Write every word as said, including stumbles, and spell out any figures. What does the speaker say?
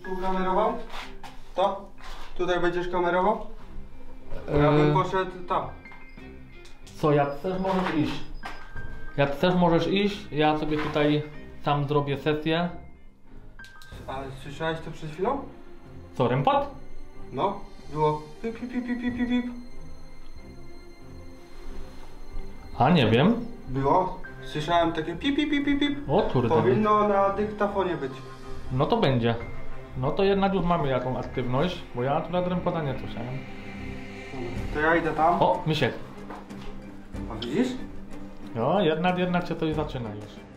tu kamerował? To? Tutaj będziesz kamerował? Ja bym poszedł tam. Co, jak chcesz możesz iść. Jak chcesz możesz iść, ja sobie tutaj sam zrobię sesję. A słyszałeś to przed chwilą? Co, rempot? No, było pip pip pip pip pip pip pip. A nie wiem. Było? Słyszałem takie pip pip pip pip pip. O kurde. Powinno na dyktafonie być. No to będzie. No to jednak już mamy jakąś aktywność, bo ja akurat rempota nie słyszałem. To ja idę tam. O, Misiek. A widzisz? No, jednak, jednak się coś zaczyna już.